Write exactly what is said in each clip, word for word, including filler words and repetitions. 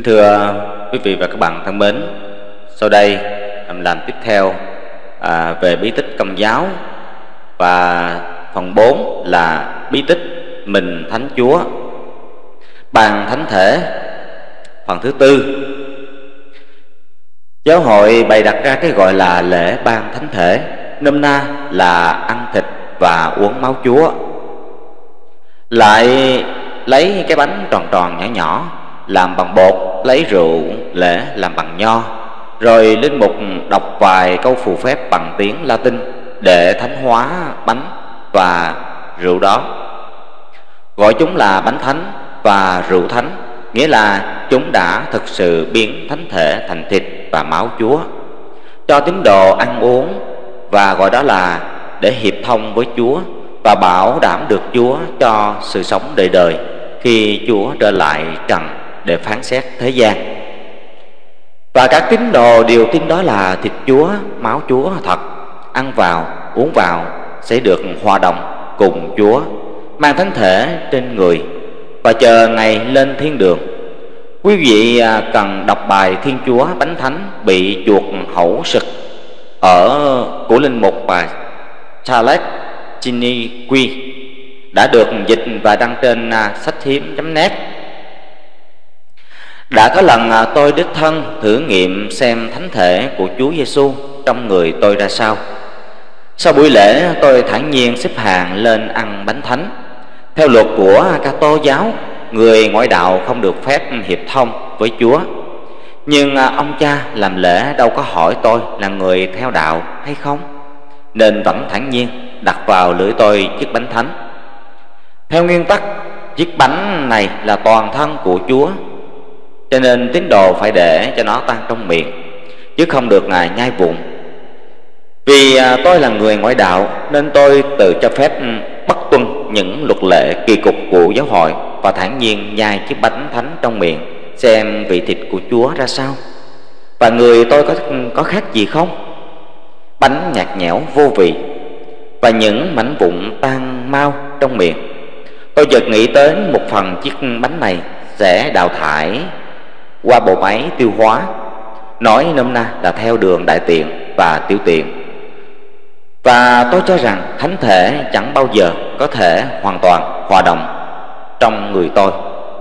Kính thưa quý vị và các bạn thân mến, sau đây làm tiếp theo à, về bí tích Công giáo, và phần bốn là bí tích Mình Thánh Chúa, ban thánh thể. Phần thứ tư, giáo hội bày đặt ra cái gọi là lễ ban thánh thể, nôm na là ăn thịt và uống máu Chúa. Lại lấy cái bánh tròn tròn nhỏ nhỏ làm bằng bột, lấy rượu lễ làm bằng nho, rồi linh mục đọc vài câu phù phép bằng tiếng Latin để thánh hóa bánh và rượu đó, gọi chúng là bánh thánh và rượu thánh, nghĩa là chúng đã thực sự biến thánh thể thành thịt và máu Chúa, cho tín đồ ăn uống, và gọi đó là để hiệp thông với Chúa và bảo đảm được Chúa cho sự sống đời đời khi Chúa trở lại trần để phán xét thế gian. Và các tín đồ đều tin đó là thịt Chúa, máu Chúa thật, ăn vào, uống vào sẽ được hòa đồng cùng Chúa, mang thánh thể trên người và chờ ngày lên thiên đường. Quý vị cần đọc bài Thiên Chúa Bánh Thánh bị chuột hẩu sực ở của linh mục và Charles Chiniqui đã được dịch và đăng trên sách hiếm chấm net. Đã có lần tôi đích thân thử nghiệm xem thánh thể của Chúa Giêsu trong người tôi ra sao. Sau buổi lễ, tôi thản nhiên xếp hàng lên ăn bánh thánh. Theo luật của Ca-tô giáo, người ngoại đạo không được phép hiệp thông với Chúa. Nhưng ông cha làm lễ đâu có hỏi tôi là người theo đạo hay không, nên vẫn thản nhiên đặt vào lưỡi tôi chiếc bánh thánh. Theo nguyên tắc, chiếc bánh này là toàn thân của Chúa, cho nên tín đồ phải để cho nó tan trong miệng, chứ không được ngài nhai vụn. Vì tôi là người ngoại đạo nên tôi tự cho phép bất tuân những luật lệ kỳ cục của giáo hội và thản nhiên nhai chiếc bánh thánh trong miệng, xem vị thịt của Chúa ra sao. Và người tôi có có khác gì không? Bánh nhạt nhẽo vô vị và những mảnh vụn tan mau trong miệng. Tôi chợt nghĩ tới một phần chiếc bánh này sẽ đào thải qua bộ máy tiêu hóa, nói nôm na là theo đường đại tiện và tiểu tiện. Và tôi cho rằng thánh thể chẳng bao giờ có thể hoàn toàn hòa đồng trong người tôi.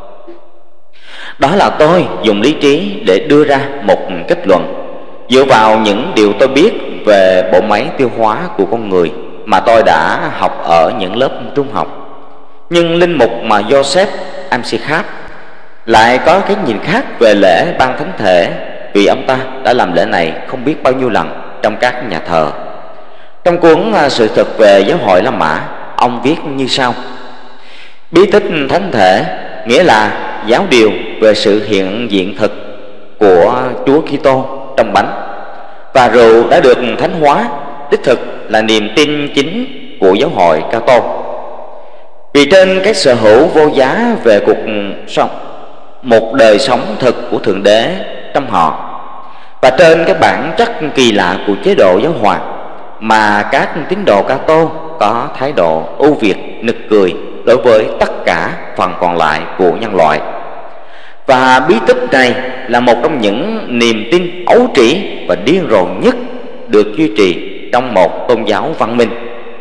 Đó là tôi dùng lý trí để đưa ra một kết luận dựa vào những điều tôi biết về bộ máy tiêu hóa của con người mà tôi đã học ở những lớp trung học. Nhưng linh mục mà Joseph Amsikat lại có cái nhìn khác về lễ ban thánh thể, vì ông ta đã làm lễ này không biết bao nhiêu lần trong các nhà thờ. Trong cuốn Sự Thực về Giáo hội La Mã, ông viết như sau: bí tích thánh thể nghĩa là giáo điều về sự hiện diện thực của Chúa Kitô trong bánh, và rượu đã được thánh hóa đích thực là niềm tin chính của giáo hội Ca-tô. Vì trên cái sở hữu vô giá về cuộc sống, một đời sống thực của Thượng Đế trong họ, và trên cái bản chất kỳ lạ của chế độ giáo hoàng, mà các tín đồ Ca-tô có thái độ ưu việt nực cười đối với tất cả phần còn lại của nhân loại. Và bí tích này là một trong những niềm tin ấu trĩ và điên rồ nhất được duy trì trong một tôn giáo văn minh.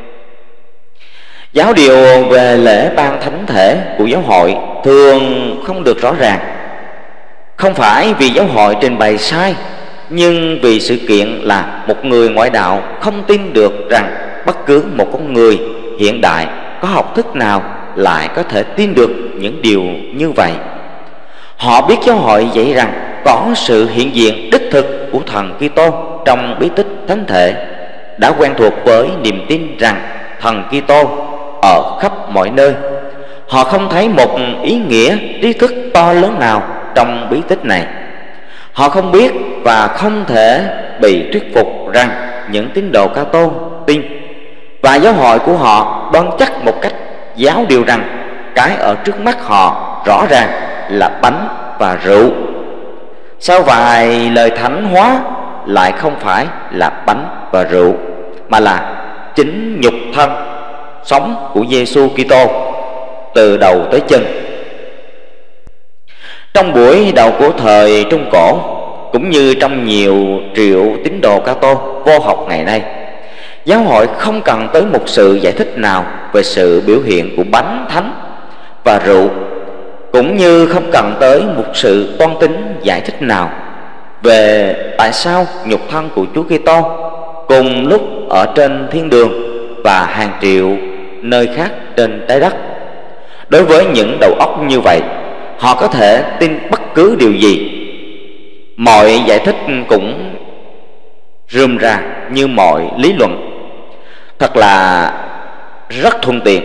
Giáo điều về lễ ban thánh thể của giáo hội thường không được rõ ràng, không phải vì giáo hội trình bày sai, nhưng vì sự kiện là một người ngoại đạo không tin được rằng bất cứ một con người hiện đại có học thức nào lại có thể tin được những điều như vậy. Họ biết giáo hội dạy rằng có sự hiện diện đích thực của thần Kitô trong bí tích thánh thể, đã quen thuộc với niềm tin rằng thần Kitô ở khắp mọi nơi. Họ không thấy một ý nghĩa trí thức to lớn nào trong bí tích này. Họ không biết và không thể bị thuyết phục rằng những tín đồ Ca-tô tin, và giáo hội của họ đoán chắc một cách giáo điều rằng cái ở trước mắt họ rõ ràng là bánh và rượu. Sau vài lời thánh hóa lại không phải là bánh và rượu, mà là chính nhục thân sống của Giêsu Kitô từ đầu tới chân. Trong buổi đầu của thời Trung Cổ, cũng như trong nhiều triệu tín đồ Ca-tô vô học ngày nay, giáo hội không cần tới một sự giải thích nào về sự biểu hiện của bánh thánh và rượu, cũng như không cần tới một sự toan tính giải thích nào về tại sao nhục thân của Chúa Kitô cùng lúc ở trên thiên đường và hàng triệu nơi khác trên trái đất. Đối với những đầu óc như vậy, họ có thể tin bất cứ điều gì. Mọi giải thích cũng rườm rà như mọi lý luận, thật là rất thuận tiện.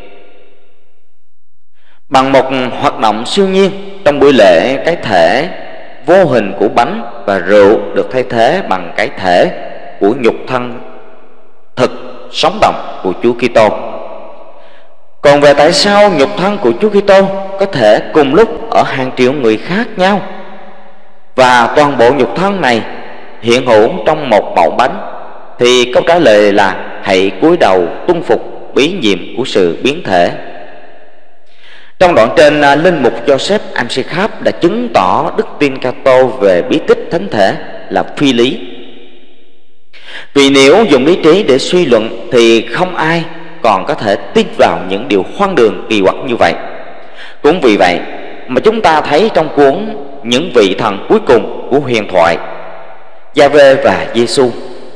Bằng một hoạt động siêu nhiên, trong buổi lễ, cái thể vô hình của bánh và rượu được thay thế bằng cái thể của nhục thân thực sống động của Chúa Kitô. Còn về tại sao nhục thân của Chúa Kitô có thể cùng lúc ở hàng triệu người khác nhau, và toàn bộ nhục thân này hiện hữu trong một mẩu bánh, thì câu trả lời là hãy cúi đầu tuân phục bí nhiệm của sự biến thể. Trong đoạn trên, linh mục Joseph Amsikhap đã chứng tỏ đức tin Ca-tô về bí tích thánh thể là phi lý. Vì nếu dùng lý trí để suy luận thì không ai còn có thể tin vào những điều hoang đường kỳ quặc như vậy. Cũng vì vậy mà chúng ta thấy trong cuốn Những vị thần cuối cùng của huyền thoại, Gia-vê và Giê-xu,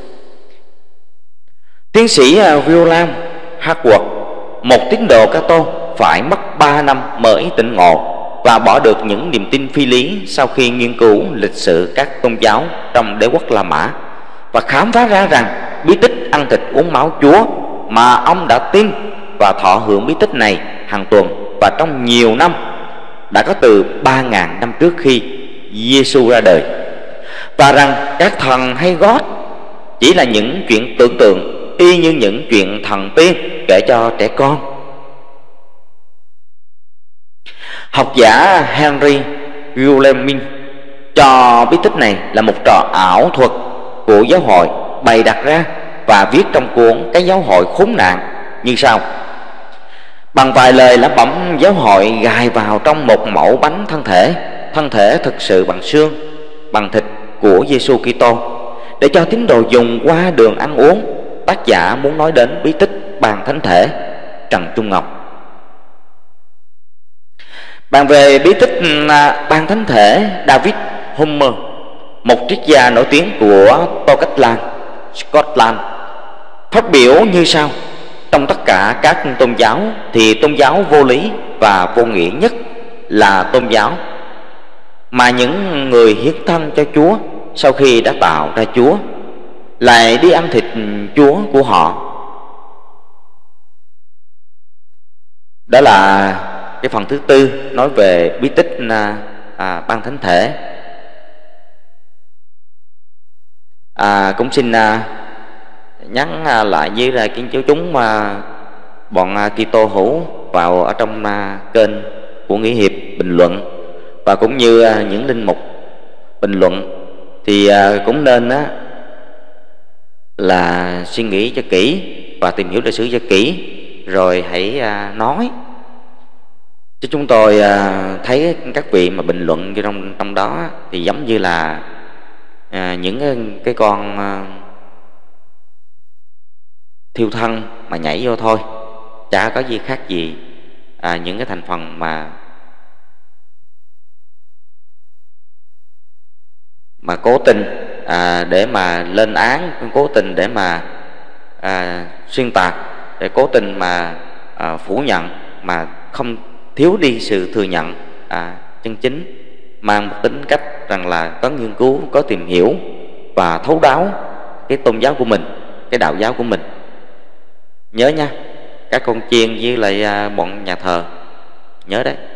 tiến sĩ William Hartwell, một tín đồ Ca-tô, phải mất ba năm mới tỉnh ngộ và bỏ được những niềm tin phi lý sau khi nghiên cứu lịch sử các tôn giáo trong đế quốc La Mã, và khám phá ra rằng bí tích ăn thịt uống máu Chúa mà ông đã tin và thọ hưởng bí tích này hàng tuần và trong nhiều năm đã có từ ba ngàn năm trước khi Giê-xu ra đời, và rằng các thần hay God chỉ là những chuyện tưởng tượng y như những chuyện thần tiên kể cho trẻ con. Học giả Henry Guillemin cho bí tích này là một trò ảo thuật của giáo hội bày đặt ra và viết trong cuốn Cái giáo hội khốn nạn như sau: bằng vài lời lẩm bẩm, giáo hội gài vào trong một mẫu bánh thân thể, thân thể thực sự bằng xương, bằng thịt của Giê-xu Kitô, để cho tín đồ dùng qua đường ăn uống. Tác giả muốn nói đến bí tích bàn thánh thể, Trần Trung Ngọc. Bàn về bí tích ban thánh thể, David Homer, một triết gia nổi tiếng của Scotland, Scotland, phát biểu như sau: trong tất cả các tôn giáo thì tôn giáo vô lý và vô nghĩa nhất là tôn giáo mà những người hiến thân cho Chúa sau khi đã tạo ra Chúa lại đi ăn thịt Chúa của họ. Đó là cái phần thứ tư nói về bí tích à, à, ban thánh thể. À, cũng xin à, nhắn à, lại với là kiến chiếu chúng mà bọn à, Kitô hữu vào ở trong à, kênh của Nghĩa Hiệp bình luận, và cũng như à, những linh mục bình luận, thì à, cũng nên á, là suy nghĩ cho kỹ và tìm hiểu lịch sử cho kỹ rồi hãy à, nói. Chứ chúng tôi à, thấy các vị mà bình luận trong trong đó thì giống như là à, những cái, cái con à, thiêu thân mà nhảy vô thôi, chả có gì khác gì à, những cái thành phần mà mà cố tình à, để mà lên án, cố tình để mà à, xuyên tạc, để cố tình mà à, phủ nhận, mà không thiếu đi sự thừa nhận à, chân chính, mang một tính cách rằng là có nghiên cứu, có tìm hiểu và thấu đáo cái tôn giáo của mình, cái đạo giáo của mình. Nhớ nha, các con chiên với lại à, bọn nhà thờ, nhớ đấy.